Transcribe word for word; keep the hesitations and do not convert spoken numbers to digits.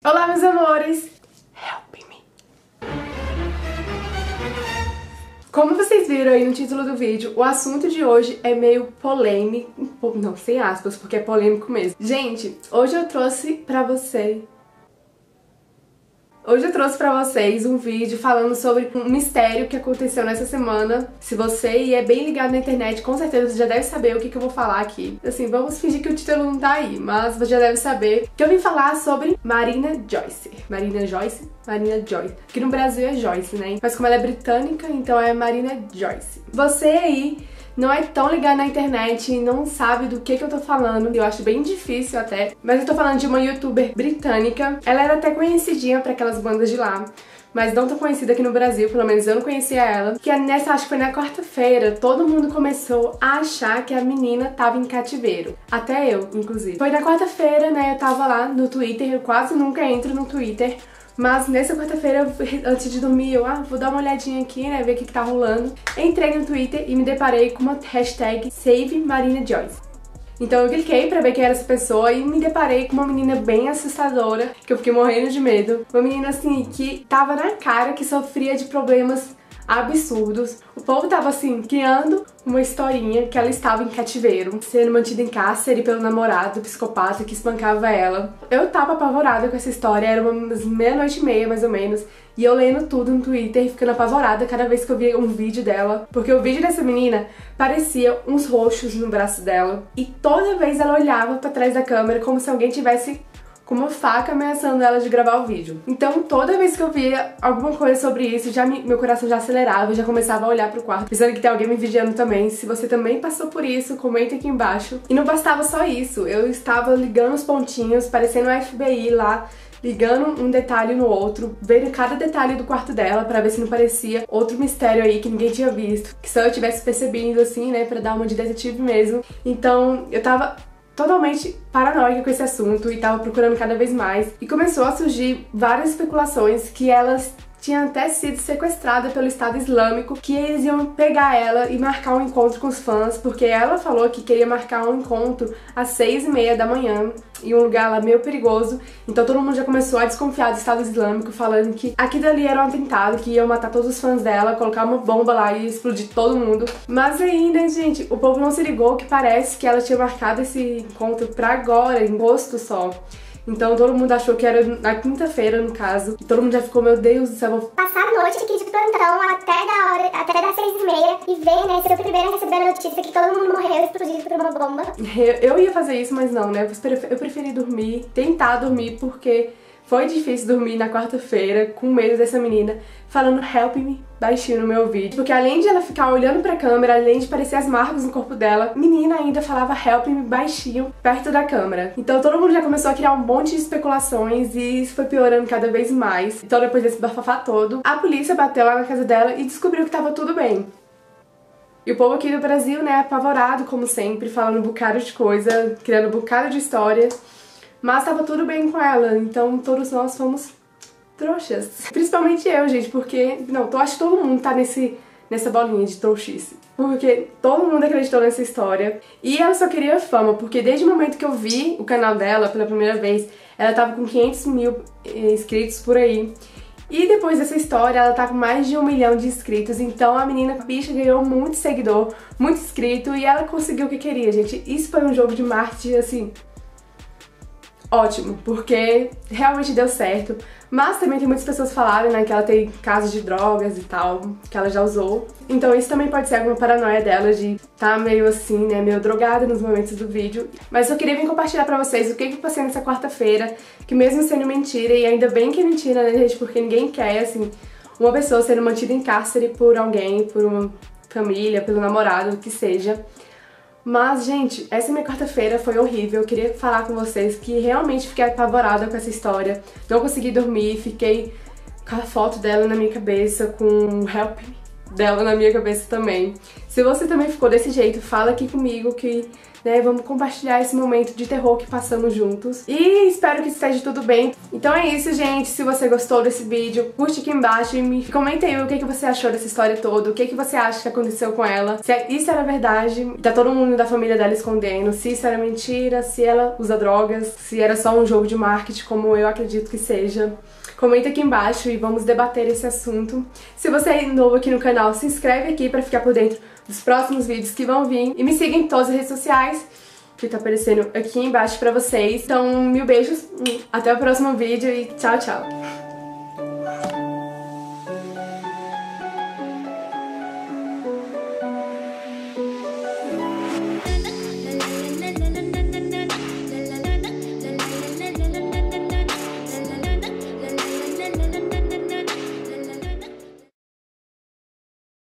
Olá, meus amores! Help me! Como vocês viram aí no título do vídeo, o assunto de hoje é meio polêmico, não, sem aspas, porque é polêmico mesmo. Gente, hoje eu trouxe pra você... Hoje eu trouxe pra vocês um vídeo falando sobre um mistério que aconteceu nessa semana. Se você é bem ligado na internet, com certeza você já deve saber o que, que eu vou falar aqui. Assim, vamos fingir que o título não tá aí, mas você já deve saber que eu vim falar sobre Marina Joyce. Marina Joyce? Marina Joyce. Aqui no Brasil é Joyce, né? Mas como ela é britânica, então é Marina Joyce. Você aí não é tão ligado na internet e não sabe do que que eu tô falando, eu acho bem difícil até, mas eu tô falando de uma youtuber britânica. Ela era até conhecidinha pra aquelas bandas de lá, mas não tão conhecida aqui no Brasil, pelo menos eu não conhecia ela. Que nessa, acho que foi na quarta-feira, todo mundo começou a achar que a menina tava em cativeiro. Até eu, inclusive. Foi na quarta-feira, né, eu tava lá no Twitter, eu quase nunca entro no Twitter, mas nessa quarta-feira, antes de dormir, eu ah, vou dar uma olhadinha aqui, né, ver o que, que tá rolando. Entrei no Twitter e me deparei com uma hashtag Save Marina Joyce. Então eu cliquei pra ver quem era essa pessoa e me deparei com uma menina bem assustadora, que eu fiquei morrendo de medo. Uma menina, assim, que tava na cara que sofria de problemas absurdos. O povo tava assim, criando uma historinha que ela estava em cativeiro, sendo mantida em cárcere pelo namorado psicopata que espancava ela. Eu tava apavorada com essa história, era umas meia-noite e meia mais ou menos, e eu lendo tudo no Twitter e ficando apavorada cada vez que eu via um vídeo dela, porque o vídeo dessa menina parecia uns roxos no braço dela, e toda vez ela olhava pra trás da câmera como se alguém tivesse com uma faca ameaçando ela de gravar o vídeo. Então toda vez que eu via alguma coisa sobre isso, já me, meu coração já acelerava, eu já começava a olhar pro quarto, pensando que tem alguém me vigiando também. Se você também passou por isso, comenta aqui embaixo. E não bastava só isso, eu estava ligando os pontinhos, parecendo um F B I lá, ligando um detalhe no outro, vendo cada detalhe do quarto dela pra ver se não parecia outro mistério aí que ninguém tinha visto, que só eu tivesse percebido assim, né, pra dar uma de detetive mesmo. Então eu tava totalmente paranoica com esse assunto e tava procurando cada vez mais. E começou a surgir várias especulações que elas tinham até sido sequestrada pelo Estado Islâmico, que eles iam pegar ela e marcar um encontro com os fãs, porque ela falou que queria marcar um encontro às seis e meia da manhã, em um lugar lá meio perigoso. Então todo mundo já começou a desconfiar do Estado Islâmico, falando que aquilo ali era um atentado, que iam matar todos os fãs dela, colocar uma bomba lá e explodir todo mundo. Mas ainda, gente, o povo não se ligou que parece que ela tinha marcado esse encontro pra agora, em agosto só. Então todo mundo achou que era na quinta-feira, no caso. E todo mundo já ficou, meu Deus do céu, vou passar a noite aqui de plantão até da hora, até das seis e meia e ver, né, ser o primeiro a receber a notícia que todo mundo morreu explodido por uma bomba. Eu, eu ia fazer isso, mas não, né? Eu preferi, eu preferi dormir, tentar dormir, porque foi difícil dormir na quarta-feira com medo dessa menina falando help me baixinho no meu vídeo. Porque além de ela ficar olhando pra câmera, além de parecer as marcas no corpo dela, a menina ainda falava help me baixinho perto da câmera. Então todo mundo já começou a criar um monte de especulações e isso foi piorando cada vez mais. Então depois desse bafafá todo, a polícia bateu lá na casa dela e descobriu que tava tudo bem. E o povo aqui do Brasil, né, apavorado como sempre, falando um bocado de coisa, criando um bocado de história. Mas tava tudo bem com ela, então todos nós fomos trouxas. Principalmente eu, gente, porque... Não, eu acho que todo mundo tá nesse, nessa bolinha de trouxice. Porque todo mundo acreditou nessa história. E ela só queria fama, porque desde o momento que eu vi o canal dela pela primeira vez, ela tava com quinhentos mil inscritos por aí. E depois dessa história, ela tá com mais de um milhão de inscritos. Então a menina bicha ganhou muito seguidor, muito inscrito, e ela conseguiu o que queria, gente. Isso foi um jogo de marketing, assim... ótimo, porque realmente deu certo. Mas também tem muitas pessoas falando, né, que ela tem casos de drogas e tal, que ela já usou. Então isso também pode ser alguma paranoia dela de tá meio assim, né, meio drogada nos momentos do vídeo. Mas eu queria vir compartilhar pra vocês o que eu passei nessa quarta-feira, que mesmo sendo mentira, e ainda bem que é mentira, né, gente, porque ninguém quer, assim, uma pessoa sendo mantida em cárcere por alguém, por uma família, pelo namorado, o que seja. Mas, gente, essa minha quarta-feira foi horrível. Eu queria falar com vocês que realmente fiquei apavorada com essa história. Não consegui dormir, fiquei com a foto dela na minha cabeça, com o help me dela na minha cabeça também. Se você também ficou desse jeito, fala aqui comigo que, né, vamos compartilhar esse momento de terror que passamos juntos. E espero que esteja tudo bem. Então é isso, gente. Se você gostou desse vídeo, curte aqui embaixo e me comenta aí o que, que você achou dessa história toda, o que, que você acha que aconteceu com ela, se isso era verdade, tá todo mundo da família dela escondendo, se isso era mentira, se ela usa drogas, se era só um jogo de marketing, como eu acredito que seja. Comenta aqui embaixo e vamos debater esse assunto. Se você é novo aqui no canal, se inscreve aqui pra ficar por dentro dos próximos vídeos que vão vir. E me siga em todas as redes sociais, que tá aparecendo aqui embaixo pra vocês. Então, mil beijos, até o próximo vídeo e tchau, tchau!